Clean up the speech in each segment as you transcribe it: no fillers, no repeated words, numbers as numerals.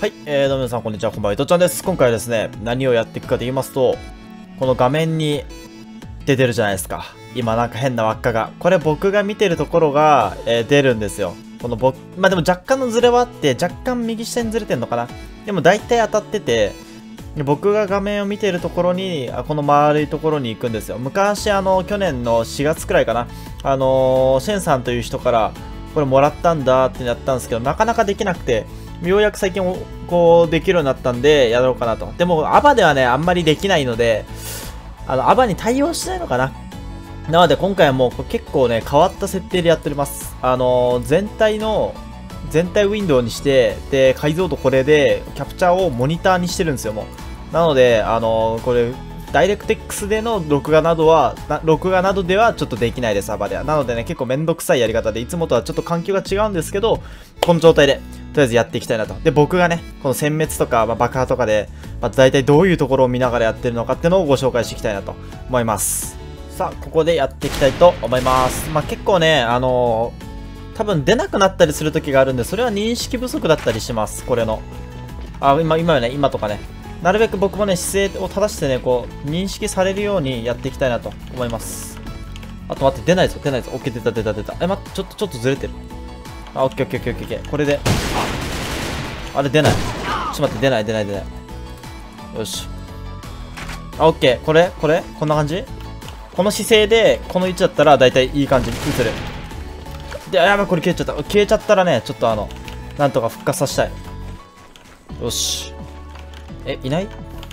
はい、どうも皆さんこんにちは、こんばんは、いとちゃんです。今回はですね、何をやっていくかと言いますと、この画面に出てるじゃないですか。今なんか変な輪っかが。これ僕が見てるところが、出るんですよ。このまあ、でも若干のズレはあって、若干右下にずれてんのかな。でも大体当たってて、僕が画面を見てるところに、この丸いところに行くんですよ。昔、去年の4月くらいかな。シェンさんという人から、これもらったんだってやったんですけど、なかなかできなくて、ようやく最近こうできるようになったんでやろうかなと。でもアバではねあんまりできないので、アバに対応しないのかな。なので今回はもう結構ね変わった設定でやっております。全体ウィンドウにしてで解像度これでキャプチャーをモニターにしてるんですよ。もうなのでこれダイレクト X での録画などではちょっとできないです、アバでは。なのでね結構めんどくさいやり方で、いつもとはちょっと環境が違うんですけど、この状態でとりあえずやっていきたいなと。で、僕がね、この殲滅とか、爆破とかで、大体どういうところを見ながらやってるのかっていうのをご紹介していきたいなと思います。さあ、ここでやっていきたいと思います。結構ね、多分出なくなったりする時があるんで、それは認識不足だったりします、これの。今とかね。なるべく僕もね、姿勢を正してね、こう、認識されるようにやっていきたいなと思います。あと待って、出ないぞ。オッケー、出た。ちょっとずれてる。オッケー。これで。あれ出ない。ちょっと待って、出ない。よし。オッケー。こんな感じ？この姿勢で、この位置だったら、だいたいいい感じに映る。で、やばい、これ消えちゃった。消えちゃったらね、ちょっとなんとか復活させたい。よし。いない？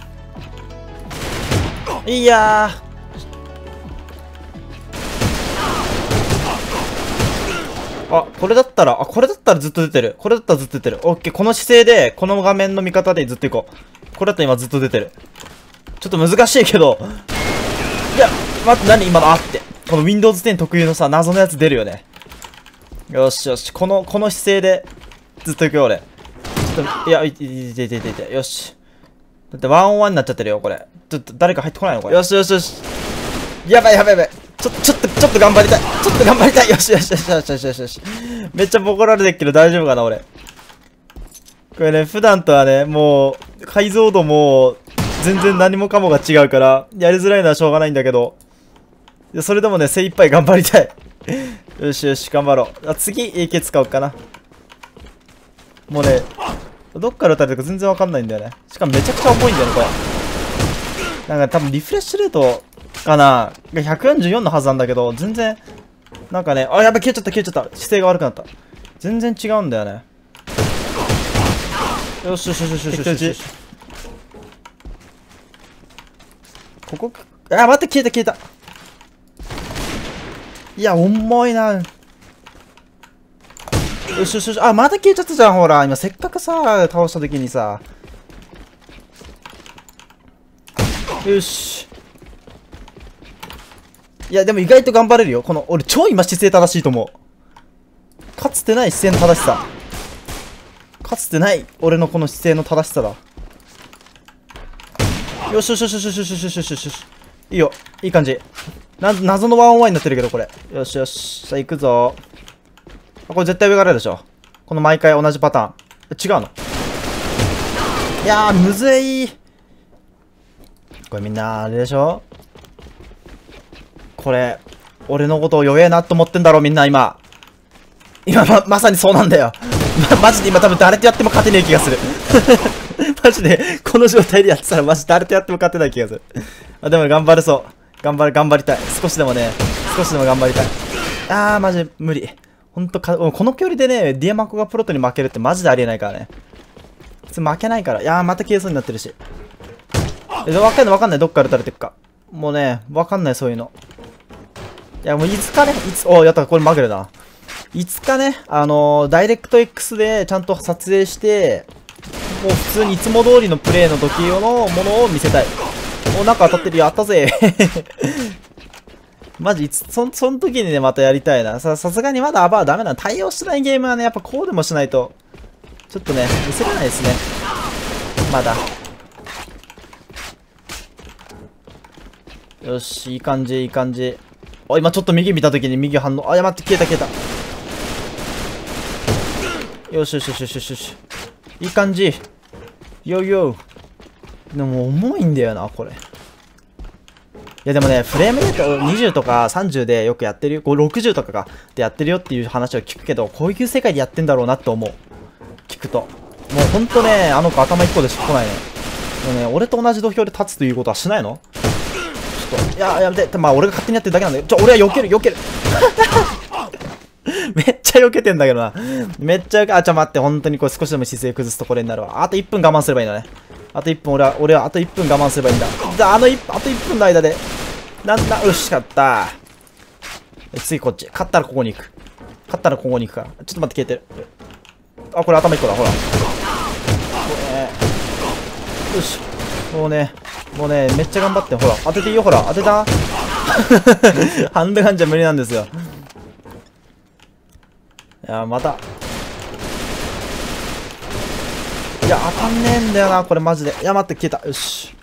いやー。これだったらずっと出てる。オッケー、この姿勢で、この画面の見方でずっと行こう。これだと今ずっと出てる。ちょっと難しいけど。いや、待って、何今のって。この Windows 10特有のさ、謎のやつ出るよね。よし。この姿勢で、ずっと行くよ、俺。ちょっと、いや、よし。だって1-on-1になっちゃってるよ、これ。ちょっと誰か入ってこないのこれ。よし。やばい。ちょっと頑張りたい。よし。めっちゃボコられてるけど大丈夫かな、俺。これね、普段とはね、もう、解像度も、全然何もかもが違うから、やりづらいのはしょうがないんだけど、それでもね、精一杯頑張りたい。よし、頑張ろう。次、AK 使おうかな。もうね、どっから撃たれるか全然わかんないんだよね。しかもめちゃくちゃ重いんだよね、これ。なんか多分リフレッシュレートかなが144のはずなんだけど、全然、なんかね、やばい、消えちゃった。姿勢が悪くなった。全然違うんだよね。よし。ここ、待って、消えた。いや、重いな。よし。また消えちゃったじゃん、ほら。今、せっかくさ、倒した時にさ。よし。いや、でも意外と頑張れるよ。俺、超今姿勢正しいと思う。かつてない姿勢の正しさ。かつてない、俺のこの姿勢の正しさだ。よし。いいよ。いい感じ。謎の1-on-1になってるけど、これ。よし。さあ、行くぞ。これ絶対上からでしょ。この毎回同じパターン。違うの？いやー、むずい。これみんな、あれでしょ？これ、俺のことを弱えなと思ってんだろ、みんな今。まさにそうなんだよ。マジで今多分誰とやっても勝てねえ気がする。マジで、この状態でやってたらマジ誰とやっても勝てない気がする。でも頑張れそう。頑張りたい。少しでも頑張りたい。マジ無理。ほんとこの距離でね、ディアマコがプロトに負けるってマジでありえないからね。普通負けないから。また消えそうになってるし。わかんない。どっから撃たれてるか。もうね、わかんない、そういうの。いや、もういつかね、やった、これまぐれだな。いつかね、ダイレクト X でちゃんと撮影して、もう普通にいつも通りのプレイの時用のものを見せたい。なんか当たってる。やったぜ。マジ、その時にね、またやりたいな。さすがにまだアバはダメな。対応してないゲームはね、やっぱこうでもしないと、ちょっとね、見せれないですね。まだ。よし、いい感じ。今ちょっと右見た時に右反応。待って、消えた。よし。いい感じ。 よよ。でも重いんだよな、これ。いやでもね、フレームレート20とか30でよくやってるよ。60とかがでやってるよっていう話を聞くけど、こういう世界でやってんだろうなって思う。聞くと。もうほんとね、あの子頭1個でしか来ないね。もうね、俺と同じ土俵で立つということはしないの？ちょっと、いや、やめて。まあ俺が勝手にやってるだけなんだよ。俺は避ける。めっちゃ避けてんだけどな。めっちゃ、待って、本当にこれ少しでも姿勢崩すとこれになるわ。あと1分我慢すればいいんだね。あと1分、俺はあと1分我慢すればいいんだ。あと1分の間で。よし、勝った。次こっち。勝ったらここに行く。から。ちょっと待って、消えてる。あ、これ頭1個だ、ほら。よし。もうね、めっちゃ頑張って、ほら。当てていいよ、ほら。当てたハンドガンじゃ無理なんですよ。いや、また。いや、当たんねえんだよな、これマジで。いや、待って、消えた。よし。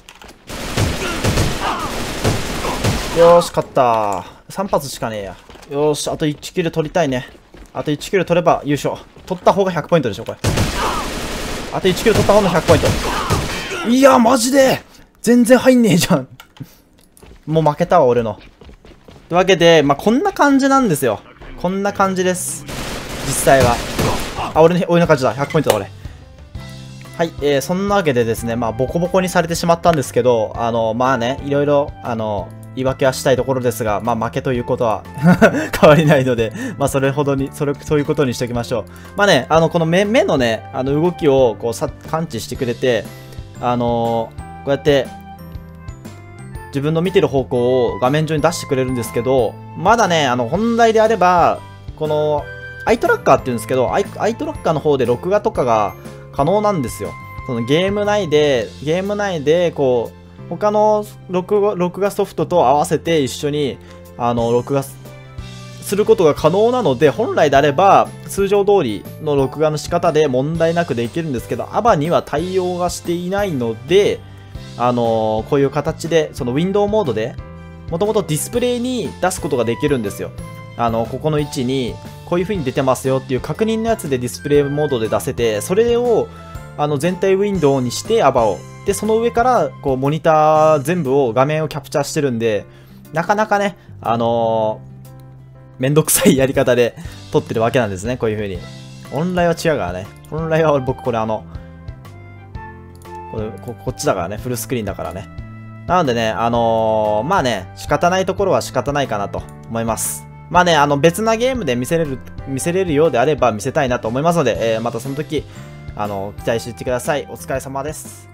よーし、勝った。3発しかねえや。よーし、あと1キル取りたいね。あと1キル取れば優勝。取った方が100ポイントでしょ、これ。あと1キル取った方の100ポイント。いや、マジで全然入んねえじゃん。もう負けたわ、俺の。というわけで、まあ、こんな感じなんですよ。こんな感じです。実際は。あ、俺の勝ちだ。100ポイントだ、俺。はい、そんなわけでですね、まあ、ボコボコにされてしまったんですけど、まあね、いろいろ、言い訳はしたいところですが、まあ、負けということは変わりないので、まあ、そういうことにしておきましょう。まあね、この目のね、動きを、こう、感知してくれて、こうやって、自分の見てる方向を画面上に出してくれるんですけど、まだね、本来であれば、この、アイトラッカーって言うんですけど、アイトラッカーの方で録画とかが可能なんですよ。そのゲーム内で、こう、他の録画ソフトと合わせて一緒に、録画することが可能なので、本来であれば、通常通りの録画の仕方で問題なくできるんですけど、ABBA には対応がしていないので、こういう形で、そのウィンドウモードで、もともとディスプレイに出すことができるんですよ。ここの位置に、こういう風に出てますよっていう確認のやつでディスプレイモードで出せて、それを、全体ウィンドウにして、ABBAを。で、その上から、こう、モニター全部を、画面をキャプチャーしてるんで、なかなかね、めんどくさいやり方で撮ってるわけなんですね、こういう風に。本来は違うからね。本来は僕これこっちだからね、フルスクリーンだからね。なのでね、まあね、仕方ないところは仕方ないかなと思います。まあね、別なゲームで見せれるようであれば見せたいなと思いますので、またその時、期待していってください。お疲れ様です。